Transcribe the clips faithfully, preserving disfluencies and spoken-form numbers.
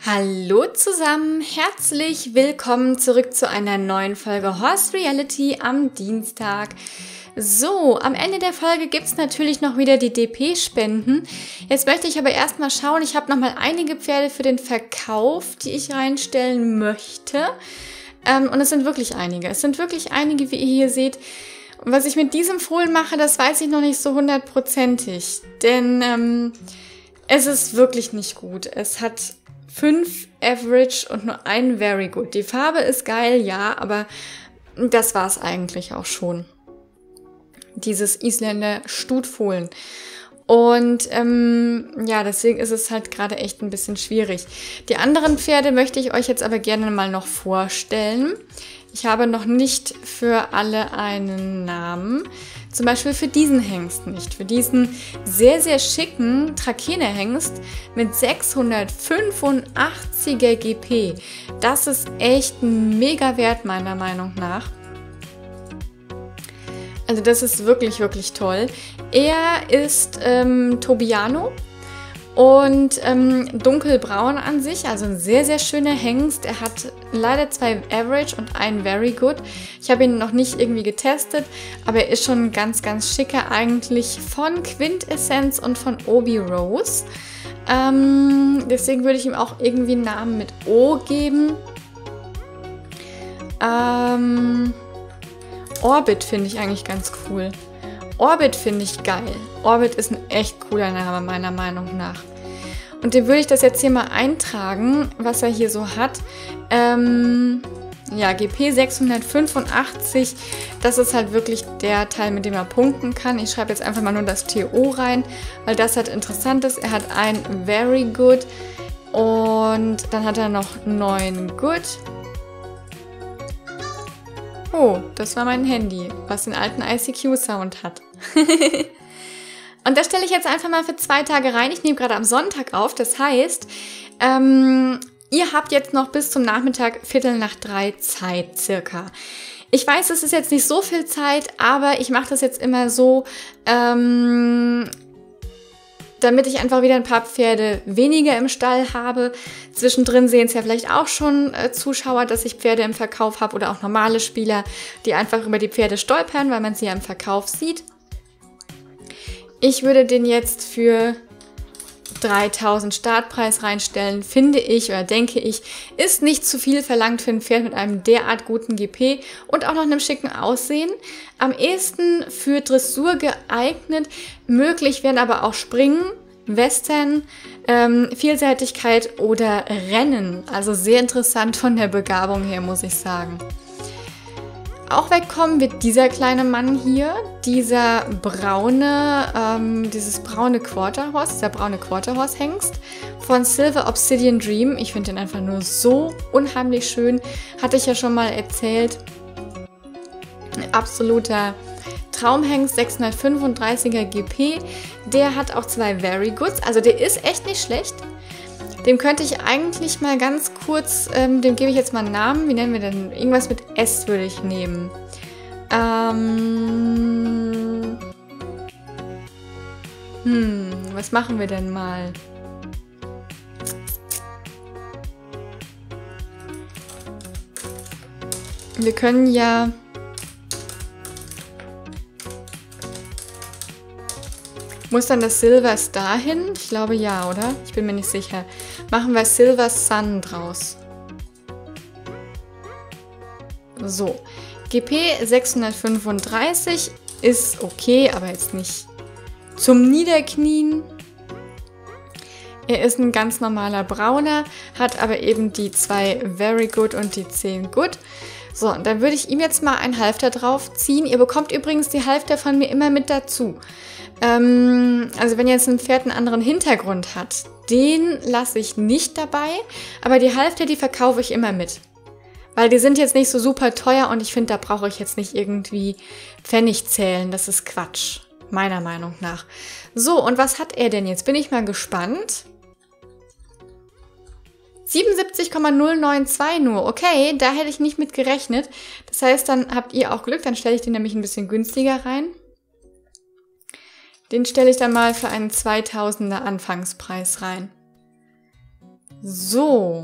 Hallo zusammen, herzlich willkommen zurück zu einer neuen Folge Horse Reality am Dienstag. So, am Ende der Folge gibt es natürlich noch wieder die D P-Spenden. Jetzt möchte ich aber erstmal schauen, ich habe nochmal einige Pferde für den Verkauf, die ich reinstellen möchte. Ähm, und es sind wirklich einige, es sind wirklich einige, wie ihr hier seht. Und was ich mit diesem Fohlen mache, das weiß ich noch nicht so hundertprozentig, denn ähm, es ist wirklich nicht gut. Es hat fünf Average und nur ein Very Good. Die Farbe ist geil, ja, aber das war es eigentlich auch schon. Dieses Isländer Stutfohlen. Und ähm, ja, deswegen ist es halt gerade echt ein bisschen schwierig. Die anderen Pferde möchte ich euch jetzt aber gerne mal noch vorstellen. Ich habe noch nicht für alle einen Namen. Zum Beispiel für diesen Hengst nicht. Für diesen sehr, sehr schicken Trakehner-Hengst mit sechshundertfünfundachtziger G P. Das ist echt ein mega Wert meiner Meinung nach. Also das ist wirklich, wirklich toll. Er ist ähm, Tobiano und ähm, dunkelbraun an sich, also ein sehr, sehr schöner Hengst. Er hat leider zwei Average und einen Very Good. Ich habe ihn noch nicht irgendwie getestet, aber er ist schon ein ganz, ganz schicker eigentlich von Quintessenz und von Obi Rose. Ähm, deswegen würde ich ihm auch irgendwie einen Namen mit O geben. Ähm... Orbit finde ich eigentlich ganz cool. Orbit finde ich geil. Orbit ist ein echt cooler Name, meiner Meinung nach. Und dem würde ich das jetzt hier mal eintragen, was er hier so hat. Ähm, ja, G P sechshundertfünfundachtzig. Das ist halt wirklich der Teil, mit dem er punkten kann. Ich schreibe jetzt einfach mal nur das T O rein, weil das halt interessant ist. Er hat ein Very Good und dann hat er noch neun Good. Oh, das war mein Handy, was den alten I C Q-Sound hat. Und das stelle ich jetzt einfach mal für zwei Tage rein. Ich nehme gerade am Sonntag auf, das heißt, ähm, ihr habt jetzt noch bis zum Nachmittag Viertel nach drei Zeit circa. Ich weiß, es ist jetzt nicht so viel Zeit, aber ich mache das jetzt immer so, ähm, damit ich einfach wieder ein paar Pferde weniger im Stall habe. Zwischendrin sehen es ja vielleicht auch schon äh, Zuschauer, dass ich Pferde im Verkauf habe oder auch normale Spieler, die einfach über die Pferde stolpern, weil man sie ja im Verkauf sieht. Ich würde den jetzt für dreitausend Startpreis reinstellen, finde ich oder denke ich, ist nicht zu viel verlangt für ein Pferd mit einem derart guten G P und auch noch einem schicken Aussehen. Am ehesten für Dressur geeignet, möglich wären aber auch Springen, Western, ähm, Vielseitigkeit oder Rennen. Also sehr interessant von der Begabung her, muss ich sagen. Auch wegkommen wird dieser kleine Mann hier, dieser braune, ähm, dieses braune Quarterhorse, der braune Quarterhorse-Hengst von Silver Obsidian Dream. Ich finde den einfach nur so unheimlich schön. Hatte ich ja schon mal erzählt. Ein absoluter Traumhengst, sechshundertfünfunddreißiger G P. Der hat auch zwei Very Goods, also der ist echt nicht schlecht. Dem könnte ich eigentlich mal ganz kurz, ähm, dem gebe ich jetzt mal einen Namen. Wie nennen wir denn? Irgendwas mit S würde ich nehmen. Ähm, hm, was machen wir denn mal? Wir können ja... Muss dann das Silver Star hin? Ich glaube ja, oder? Ich bin mir nicht sicher. Machen wir Silver Sun draus. So. G P sechshundertfünfunddreißig ist okay, aber jetzt nicht zum Niederknien. Er ist ein ganz normaler Brauner, hat aber eben die zwei Very Good und die zehn Good. So, und dann würde ich ihm jetzt mal ein Halfter drauf ziehen. Ihr bekommt übrigens die Halfter von mir immer mit dazu. Ähm, also wenn jetzt ein Pferd einen anderen Hintergrund hat, den lasse ich nicht dabei, aber die Halfter, die verkaufe ich immer mit. Weil die sind jetzt nicht so super teuer und ich finde, da brauche ich jetzt nicht irgendwie Pfennig zählen. Das ist Quatsch, meiner Meinung nach. So, und was hat er denn jetzt? Bin ich mal gespannt. siebenundsiebzig Komma null neun zwei nur. Okay, da hätte ich nicht mit gerechnet. Das heißt, dann habt ihr auch Glück. Dann stelle ich den nämlich ein bisschen günstiger rein. Den stelle ich dann mal für einen zweitausender Anfangspreis rein. So.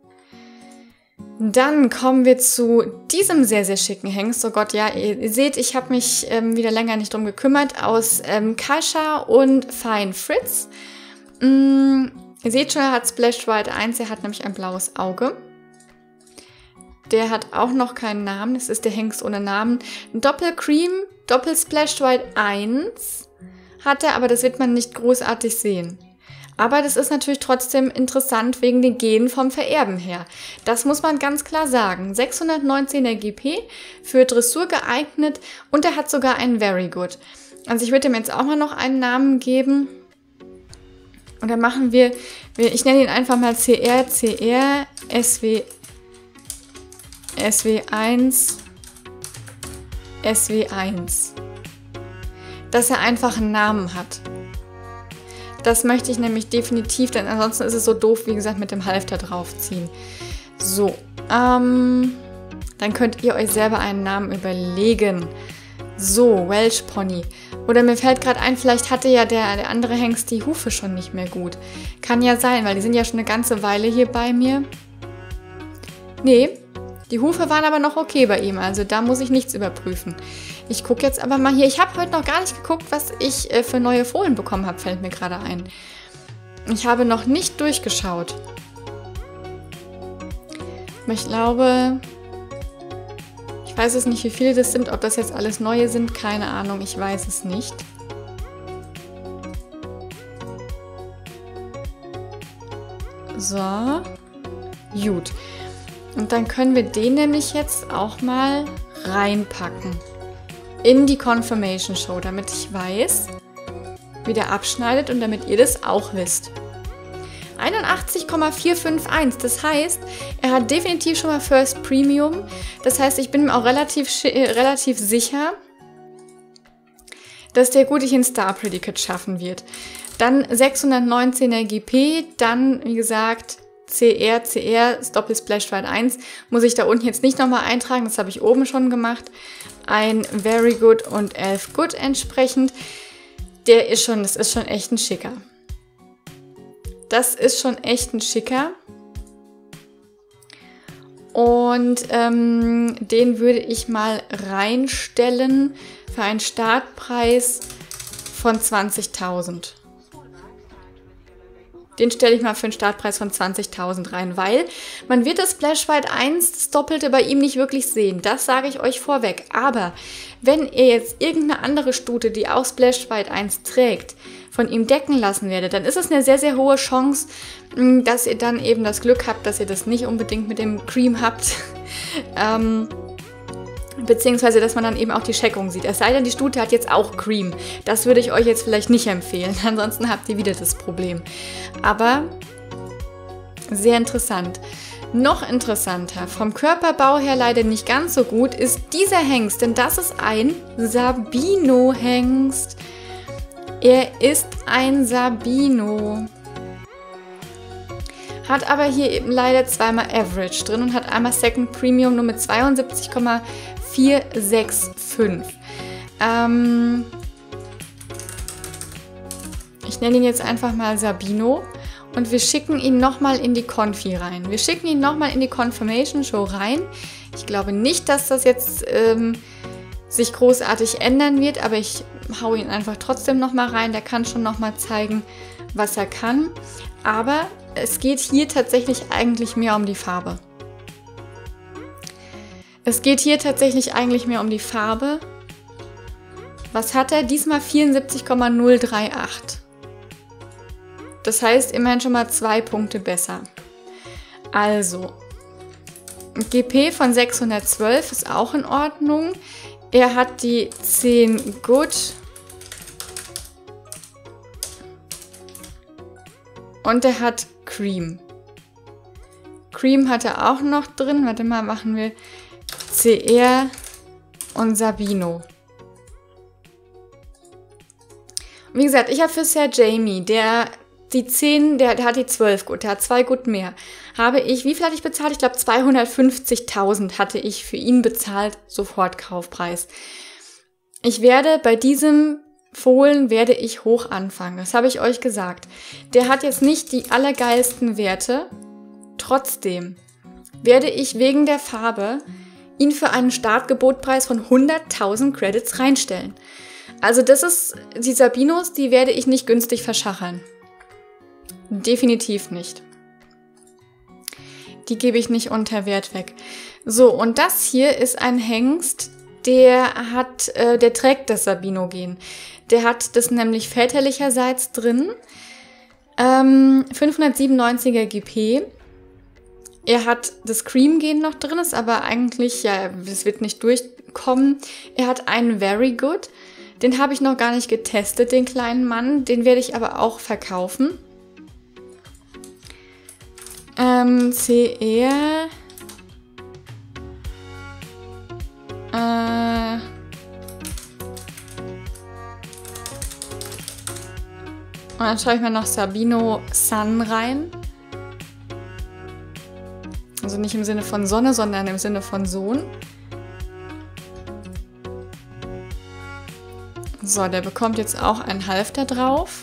Dann kommen wir zu diesem sehr, sehr schicken Hengst. Oh Gott, ja, ihr seht, ich habe mich ähm, wieder länger nicht drum gekümmert. Aus ähm, Kascha und Fine Fritz. Mm, ihr seht schon, er hat Splash White eins. Er hat nämlich ein blaues Auge. Der hat auch noch keinen Namen. Das ist der Hengst ohne Namen. Doppel Cream, Doppel Splash White eins hat er, aber das wird man nicht großartig sehen. Aber das ist natürlich trotzdem interessant wegen den Genen vom Vererben her. Das muss man ganz klar sagen. sechshundertneunzehner G P, für Dressur geeignet und er hat sogar einen Very Good. Also ich würde ihm jetzt auch mal noch einen Namen geben. Und dann machen wir, ich nenne ihn einfach mal C R, C R, S W, S W eins, S W eins. Dass er einfach einen Namen hat. Das möchte ich nämlich definitiv, denn ansonsten ist es so doof, wie gesagt, mit dem Halfter draufziehen. So, ähm, dann könnt ihr euch selber einen Namen überlegen. So, Welsh Pony. Oder mir fällt gerade ein, vielleicht hatte ja der, der andere Hengst die Hufe schon nicht mehr gut. Kann ja sein, weil die sind ja schon eine ganze Weile hier bei mir. Nee, die Hufe waren aber noch okay bei ihm, also da muss ich nichts überprüfen. Ich gucke jetzt aber mal hier. Ich habe heute noch gar nicht geguckt, was ich äh, für neue Fohlen bekommen habe, fällt mir gerade ein. Ich habe noch nicht durchgeschaut. Aber ich glaube, ich weiß es nicht, wie viele das sind, ob das jetzt alles neue sind, keine Ahnung, ich weiß es nicht. So, gut. Und dann können wir den nämlich jetzt auch mal reinpacken. In die Confirmation Show, damit ich weiß, wie der abschneidet und damit ihr das auch wisst. einundachtzig Komma vier fünf eins, das heißt, er hat definitiv schon mal First Premium. Das heißt, ich bin mir auch relativ, relativ sicher, dass der gut in Star Predicate schaffen wird. Dann sechshundertneunzehner G P, dann, wie gesagt, C R, C R, Doppel Splash White eins, muss ich da unten jetzt nicht nochmal eintragen, das habe ich oben schon gemacht. Ein Very Good und elf Good entsprechend. Der ist schon, das ist schon echt ein Schicker. Das ist schon echt ein Schicker. Und ähm, den würde ich mal reinstellen für einen Startpreis von zwanzigtausend. Den stelle ich mal für einen Startpreis von zwanzigtausend rein, weil man wird das Splash White eins, das Doppelte bei ihm nicht wirklich sehen. Das sage ich euch vorweg. Aber wenn ihr jetzt irgendeine andere Stute, die auch Splash White eins trägt, von ihm decken lassen werdet, dann ist es eine sehr, sehr hohe Chance, dass ihr dann eben das Glück habt, dass ihr das nicht unbedingt mit dem Cream habt. ähm... Beziehungsweise, dass man dann eben auch die Scheckung sieht. Es sei denn, die Stute hat jetzt auch Cream. Das würde ich euch jetzt vielleicht nicht empfehlen. Ansonsten habt ihr wieder das Problem. Aber sehr interessant. Noch interessanter, vom Körperbau her leider nicht ganz so gut, ist dieser Hengst. Denn das ist ein Sabino-Hengst. Er ist ein Sabino. Hat aber hier eben leider zweimal Average drin und hat einmal Second Premium nur mit zweiundsiebzig Komma vier sechs fünf. Ähm ich nenne ihn jetzt einfach mal Sabino und wir schicken ihn nochmal in die Konfi rein. Wir schicken ihn nochmal in die Confirmation Show rein. Ich glaube nicht, dass das jetzt ähm, sich großartig ändern wird, aber ich hau ihn einfach trotzdem nochmal rein. Der kann schon nochmal zeigen, was er kann. Aber es geht hier tatsächlich eigentlich mehr um die Farbe. Es geht hier tatsächlich eigentlich mehr um die Farbe. Was hat er? Diesmal vierundsiebzig Komma null drei acht. Das heißt immerhin schon mal zwei Punkte besser. Also, G P von sechshundertzwölf ist auch in Ordnung. Er hat die zehn Good. Und er hat Cream. Cream hat er auch noch drin. Warte mal, machen wir C R und Sabino. Wie gesagt, ich habe für Sir Jamie, der die zehn, der, der hat die zwölf Gut, der hat zwei Gut mehr. Habe ich, wie viel hatte ich bezahlt? Ich glaube zweihundertfünfzigtausend hatte ich für ihn bezahlt, Sofortkaufpreis. Ich werde bei diesem Fohlen werde ich hoch anfangen. Das habe ich euch gesagt. Der hat jetzt nicht die allergeilsten Werte. trotzdem werde ich wegen der Farbe ihn für einen Startgebotpreis von hunderttausend Credits reinstellen. Also das ist, die Sabinos, die werde ich nicht günstig verschachern. Definitiv nicht. Die gebe ich nicht unter Wert weg. So, und das hier ist ein Hengst, der hat, äh, der trägt das Sabino-Gen. Der hat das nämlich väterlicherseits drin. Ähm, fünfhundertsiebenundneunziger G P. Er hat das Cream-Gen noch drin, ist aber eigentlich, ja, es wird nicht durchkommen. Er hat einen Very Good. Den habe ich noch gar nicht getestet, den kleinen Mann. Den werde ich aber auch verkaufen. Ähm, C R. Äh. Und dann schaue ich mal noch Sabino Sun rein. Also nicht im Sinne von Sonne, sondern im Sinne von Sohn. So, der bekommt jetzt auch ein Halfter drauf.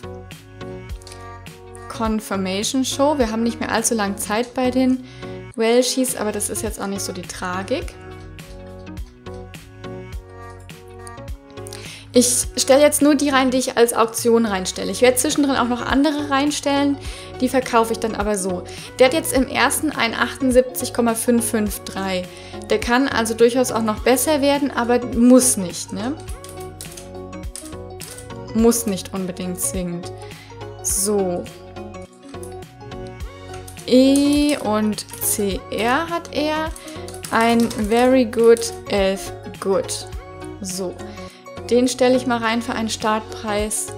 Confirmation Show. Wir haben nicht mehr allzu lange Zeit bei den Welshies, aber das ist jetzt auch nicht so die Tragik. Ich stelle jetzt nur die rein, die ich als Auktion reinstelle. Ich werde zwischendrin auch noch andere reinstellen, die verkaufe ich dann aber so. Der hat jetzt im ersten ein achtundsiebzig Komma fünf fünf drei. Der kann also durchaus auch noch besser werden, aber muss nicht, ne? Muss nicht unbedingt zwingend. So. E und C R hat er. Ein Very Good, elf Good. So. Den stelle ich mal rein für einen Startpreis.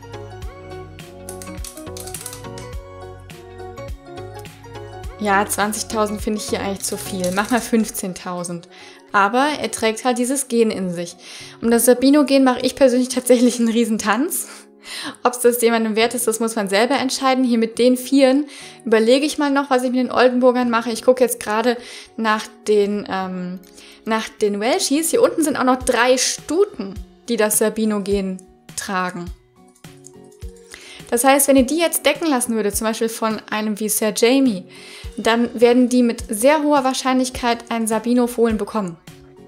Ja, zwanzigtausend finde ich hier eigentlich zu viel. Mach mal fünfzehntausend. Aber er trägt halt dieses Gen in sich. Um das Sabino-Gen mache ich persönlich tatsächlich einen Riesentanz. Ob es das jemandem wert ist, das muss man selber entscheiden. Hier mit den Vieren überlege ich mal noch, was ich mit den Oldenburgern mache. Ich gucke jetzt gerade nach den, ähm, nach den Welshies. Hier unten sind auch noch drei Stuten, die das Sabino-Gen tragen. Das heißt, wenn ihr die jetzt decken lassen würdet, zum Beispiel von einem wie Sir Jamie, dann werden die mit sehr hoher Wahrscheinlichkeit einen Sabino-Fohlen bekommen.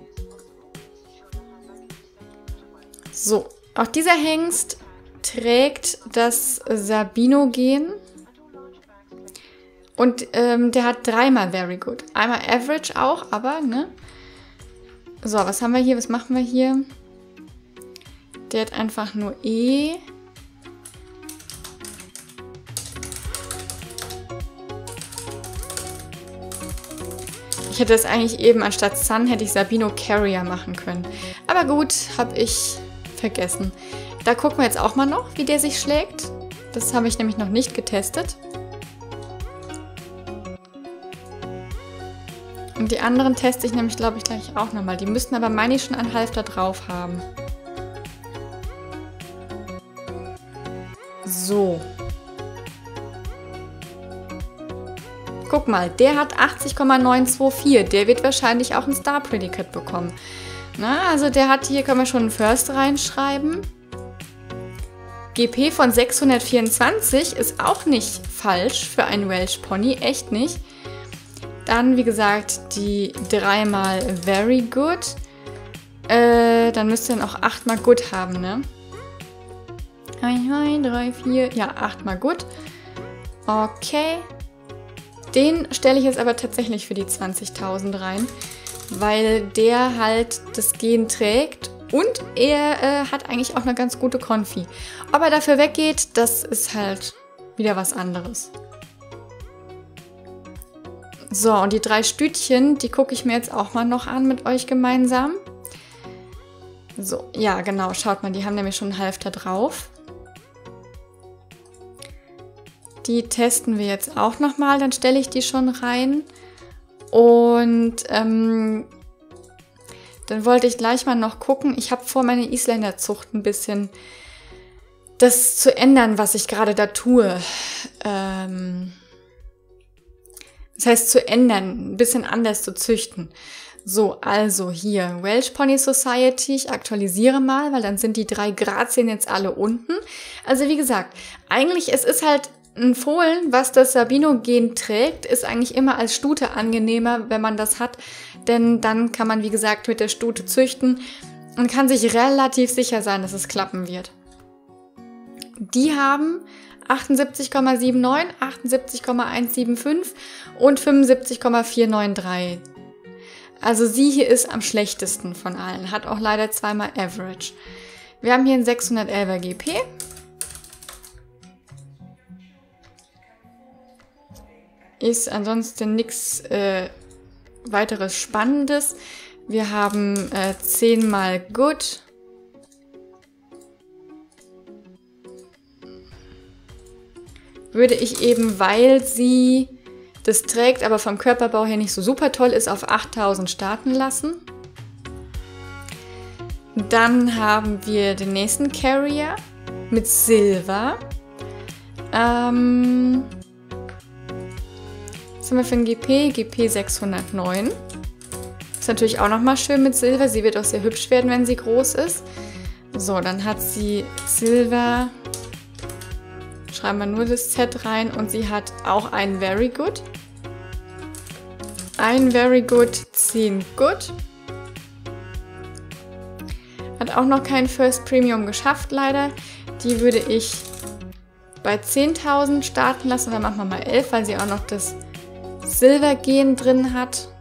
So, auch dieser Hengst trägt das Sabino-Gen und ähm, der hat dreimal Very Good. Einmal Average auch, aber, ne? So, was haben wir hier? Was machen wir hier? Der hat einfach nur E. Ich hätte das eigentlich eben anstatt Sun hätte ich Sabino Carrier machen können. Aber gut, habe ich vergessen. Da gucken wir jetzt auch mal noch, wie der sich schlägt. Das habe ich nämlich noch nicht getestet. Und die anderen teste ich nämlich, glaube ich, gleich auch nochmal. Die müssten aber, meine ich, schon einen Halfter drauf haben. So. Guck mal, der hat achtzig Komma neunhundertvierundzwanzig. Der wird wahrscheinlich auch ein Star Predicate bekommen. Na, also der hat, hier können wir schon einen First reinschreiben. G P von sechshundertvierundzwanzig ist auch nicht falsch für einen Welsh Pony, echt nicht. Dann, wie gesagt, die dreimal Very Good. Äh, dann müsst ihr dann auch achtmal Good haben, ne? eins, zwei, drei, vier, ja, achtmal Good. Okay. Den stelle ich jetzt aber tatsächlich für die zwanzigtausend rein, weil der halt das Gen trägt und er äh, hat eigentlich auch eine ganz gute Konfi. Ob er dafür weggeht, das ist halt wieder was anderes. So, und die drei Stütchen, die gucke ich mir jetzt auch mal noch an mit euch gemeinsam. So, ja genau, schaut mal, die haben nämlich schon einen Halfter drauf. Die testen wir jetzt auch nochmal, dann stelle ich die schon rein. Und ähm, dann wollte ich gleich mal noch gucken. Ich habe vor, meine Isländerzucht ein bisschen das zu ändern, was ich gerade da tue. Ähm, das heißt zu ändern, ein bisschen anders zu züchten. So, also hier Welsh Pony Society, ich aktualisiere mal, weil dann sind die drei Grazien jetzt alle unten. Also wie gesagt, eigentlich es ist halt Ein Fohlen, was das Sabino-Gen trägt, ist eigentlich immer als Stute angenehmer, wenn man das hat. Denn dann kann man, wie gesagt, mit der Stute züchten und kann sich relativ sicher sein, dass es klappen wird. Die haben achtundsiebzig Komma neunundsiebzig, achtundsiebzig Komma hundertfünfundsiebzig und fünfundsiebzig Komma vierhundertdreiundneunzig. Also sie hier ist am schlechtesten von allen. Hat auch leider zweimal Average. Wir haben hier einen sechshundertelfer G P. Ist ansonsten nichts äh, weiteres Spannendes. Wir haben äh, zehn mal Good. Würde ich eben, weil sie das trägt, aber vom Körperbau her nicht so super toll ist, auf achttausend starten lassen. Dann haben wir den nächsten Carrier mit Silver. Ähm, was haben wir für ein G P? G P sechshundertneun. Ist natürlich auch nochmal schön mit Silber. Sie wird auch sehr hübsch werden, wenn sie groß ist. So, dann hat sie Silber. Schreiben wir nur das Z rein. Und sie hat auch ein Very Good. Ein Very Good, zehn Good. Hat auch noch kein First Premium geschafft, leider. Die würde ich bei zehntausend starten lassen. Dann machen wir mal elf, weil sie auch noch das Silver-Gen drin hat.